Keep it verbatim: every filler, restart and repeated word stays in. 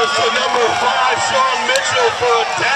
goes to number five, Shawn Mitchell, for a down.